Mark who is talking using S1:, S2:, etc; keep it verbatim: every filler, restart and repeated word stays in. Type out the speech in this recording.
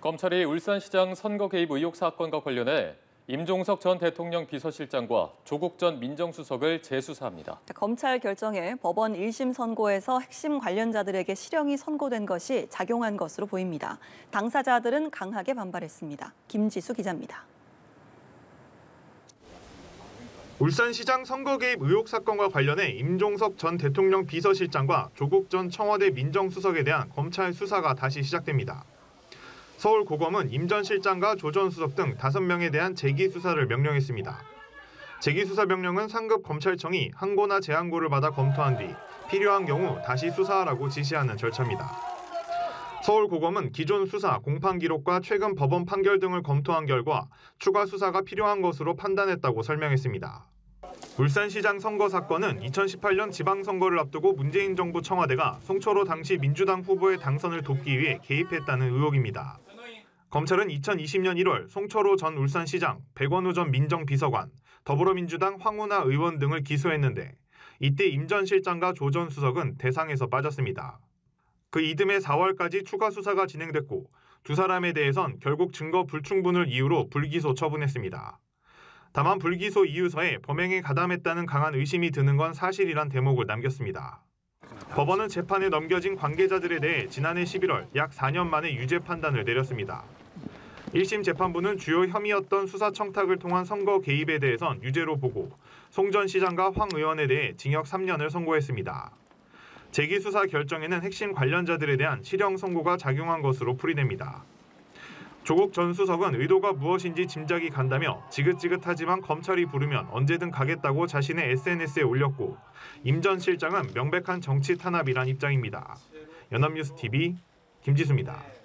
S1: 검찰이 울산시장 선거 개입 의혹 사건과 관련해 임종석 전 대통령 비서실장과 조국 전 민정수석을 재수사합니다.
S2: 검찰 결정에 법원 일 심 선고에서 핵심 관련자들에게 실형이 선고된 것이 작용한 것으로 보입니다. 당사자들은 강하게 반발했습니다. 김지수 기자입니다.
S3: 울산시장 선거 개입 의혹 사건과 관련해 임종석 전 대통령 비서실장과 조국 전 청와대 민정수석에 대한 검찰 수사가 다시 시작됩니다. 서울고검은 임 전 실장과 조 전 수석 등 다섯 명에 대한 재기 수사를 명령했습니다. 재기 수사 명령은 상급 검찰청이 항고나 재항고를 받아 검토한 뒤 필요한 경우 다시 수사하라고 지시하는 절차입니다. 서울고검은 기존 수사, 공판 기록과 최근 법원 판결 등을 검토한 결과 추가 수사가 필요한 것으로 판단했다고 설명했습니다. 울산시장 선거 사건은 이천십팔 년 지방선거를 앞두고 문재인 정부 청와대가 송철호 당시 민주당 후보의 당선을 돕기 위해 개입했다는 의혹입니다. 검찰은 이천이십 년 일월 송철호 전 울산시장, 백원우 전 민정비서관, 더불어민주당 황운하 의원 등을 기소했는데 이때 임 전 실장과 조 전 수석은 대상에서 빠졌습니다. 그 이듬해 사월까지 추가 수사가 진행됐고 두 사람에 대해선 결국 증거 불충분을 이유로 불기소 처분했습니다. 다만 불기소 이유서에 범행에 가담했다는 강한 의심이 드는 건 사실이란 대목을 남겼습니다. 법원은 재판에 넘겨진 관계자들에 대해 지난해 십일월 약 사 년 만에 유죄 판단을 내렸습니다. 일 심 재판부는 주요 혐의였던 수사 청탁을 통한 선거 개입에 대해선 유죄로 보고 송 전 시장과 황 의원에 대해 징역 삼 년을 선고했습니다. 재기 수사 결정에는 핵심 관련자들에 대한 실형 선고가 작용한 것으로 풀이됩니다. 조국 전 수석은 의도가 무엇인지 짐작이 간다며 지긋지긋하지만 검찰이 부르면 언제든 가겠다고 자신의 에스엔에스에 올렸고 임 전 실장은 명백한 정치 탄압이란 입장입니다. 연합뉴스티비 김지수입니다.